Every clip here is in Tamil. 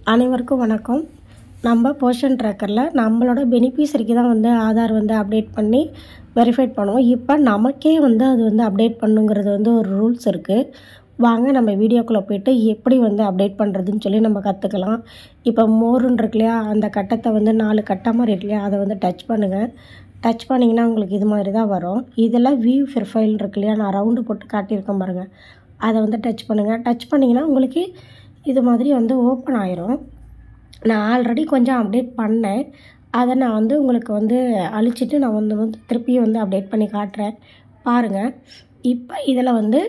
அனைவருக்கும் வணக்கம். நம்ம போஷன் ட்ராக்கரில் நம்மளோட பெனிஃபிஷரிக்கு தான் வந்து ஆதார் வந்து அப்டேட் பண்ணி வெரிஃபைட் பண்ணுவோம். இப்போ நமக்கே வந்து அது வந்து அப்டேட் பண்ணுங்கிறது வந்து ஒரு ரூல்ஸ் இருக்குது. வாங்க நம்ம வீடியோக்குள்ளே போய்ட்டு எப்படி வந்து அப்டேட் பண்ணுறதுன்னு சொல்லி நம்ம கற்றுக்கலாம். இப்போ மோருன்னு இருக்கு இல்லையா, அந்த கட்டத்தை வந்து 4 கட்டம் மாதிரி இருக்கு இல்லையா, அதை வந்து டச் பண்ணுங்கள். டச் பண்ணிங்கன்னா உங்களுக்கு இது மாதிரி தான் வரும். இதில் வியூ ப்ரொஃபைல் இருக்கு இல்லையா, நான் ரவுண்டு போட்டு காட்டியிருக்கேன் பாருங்கள், அதை வந்து டச் பண்ணுங்கள். டச் பண்ணிங்கன்னா உங்களுக்கு இது மாதிரி வந்து ஓப்பன் ஆயிரும். நான் ஆல்ரெடி கொஞ்சம் அப்டேட் பண்ணேன், அதை நான் வந்து உங்களுக்கு வந்து அழிச்சிட்டு நான் வந்து திருப்பியும் வந்து அப்டேட் பண்ணி காட்டுறேன் பாருங்கள். இப்போ இதில் வந்து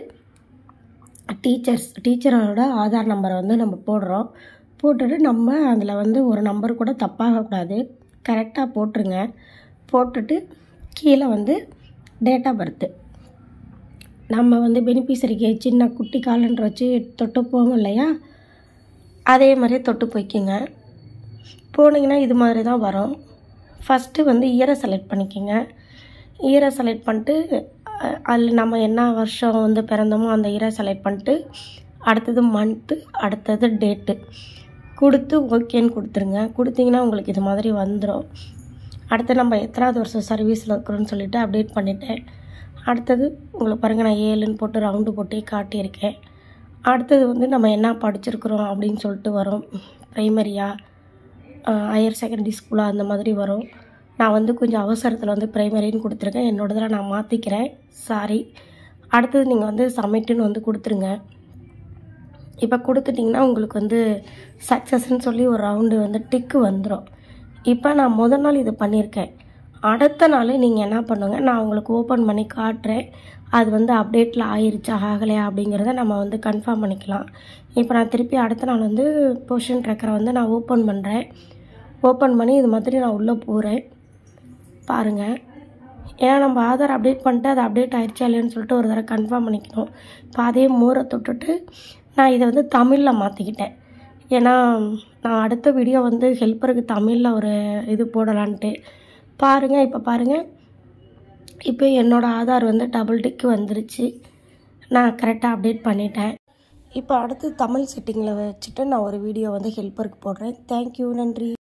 டீச்சரோட ஆதார் நம்பரை வந்து நம்ம போடுறோம். போட்டுட்டு நம்ம அதில் வந்து ஒரு நம்பர் கூட தப்பாகக்கூடாது, கரெக்டாக போட்டுருங்க. போட்டுட்டு கீழே வந்து டேட் ஆஃப் பர்த்து, நம்ம வந்து பெனிஃபிஷரிக்கு சின்ன குட்டி காலண்டர் வச்சு தொட்டு போவோம் இல்லையா, அதே மாதிரியே தொட்டு போய்க்குங்க. போனீங்கன்னா இது மாதிரி தான் வரும். ஃபஸ்ட்டு வந்து இயரை செலக்ட் பண்ணிக்கோங்க. இயரை செலக்ட் பண்ணிட்டு அதில் நம்ம என்ன வருஷம் வந்து பிறந்தோமோ அந்த இயரை செலக்ட் பண்ணிட்டு அடுத்தது மந்த்து, அடுத்தது டேட்டு கொடுத்து ஓகேன்னு கொடுத்துருங்க. கொடுத்தீங்கன்னா உங்களுக்கு இது மாதிரி வந்துடும். அடுத்து நம்ம எத்தனாவது வருஷம் சர்வீஸில் இருக்கிறோன்னு சொல்லிவிட்டு அப்டேட் பண்ணிட்டேன். அடுத்தது உங்களுக்கு பாருங்கள், நான் 7ன்னு போட்டு ரவுண்டு போட்டு காட்டியிருக்கேன். அடுத்தது வந்து நம்ம என்ன படிச்சிருக்கிறோம் அப்படின்னு சொல்லிட்டு வரும். ப்ரைமரியா, ஹையர் செகண்டரி ஸ்கூலாக அந்த மாதிரி வரும். நான் வந்து கொஞ்சம் அவசரத்தில் வந்து ப்ரைமரின்னு கொடுத்துருக்கேன், என்னோடதில் நான் மாற்றிக்கிறேன், சாரி. அடுத்தது நீங்கள் வந்து சப்மிட்டுன்னு வந்து கொடுத்துருங்க. இப்போ கொடுத்துட்டிங்கன்னா உங்களுக்கு வந்து சக்ஸஸ்ன்னு சொல்லி ஒரு ரவுண்டு வந்து டிக்கு வந்துடும். இப்போ நான் முதல் நாள் இது பண்ணியிருக்கேன். அடுத்த நாள் நீங்கள் என்ன பண்ணுங்க, நான் உங்களுக்கு ஓப்பன் பண்ணி காட்டுறேன். அது வந்து அப்டேட்டில் ஆயிருச்சா ஆகலையா அப்படிங்கிறத நம்ம வந்து கன்ஃபார்ம் பண்ணிக்கலாம். இப்போ நான் திருப்பி அடுத்த நாள் வந்து போஷன் ட்ராக்கரை வந்து நான் ஓப்பன் பண்ணுறேன். ஓப்பன் பண்ணி இது மாதிரி நான் உள்ளே போகிறேன் பாருங்கள். ஏன்னா நம்ம ஆதார் அப்டேட் பண்ணிட்டு அது அப்டேட் ஆயிடுச்சா இல்லைன்னு சொல்லிட்டு ஒரு தடவை கன்ஃபார்ம் பண்ணிக்கணும். இப்போ அதே மோரை தொட்டுட்டு நான் இதை வந்து தமிழில் மாற்றிக்கிட்டேன். ஏன்னா நான் அடுத்த வீடியோ வந்து ஹெல்ப்பருக்கு தமிழில் ஒரு இது போடலான்ட்டு பாருங்கள். இப்போ பாருங்கள், இப்போ என்னோடய ஆதார் வந்து டபுள் டிக்கு வந்துருச்சு. நான் கரெக்டாக அப்டேட் பண்ணிட்டேன். இப்போ அடுத்து தமிழ் செட்டிங்கில் வச்சுட்டு நான் ஒரு வீடியோ வந்து ஹெல்ப்பருக்கு போடுறேன். தேங்க்யூ, நன்றி.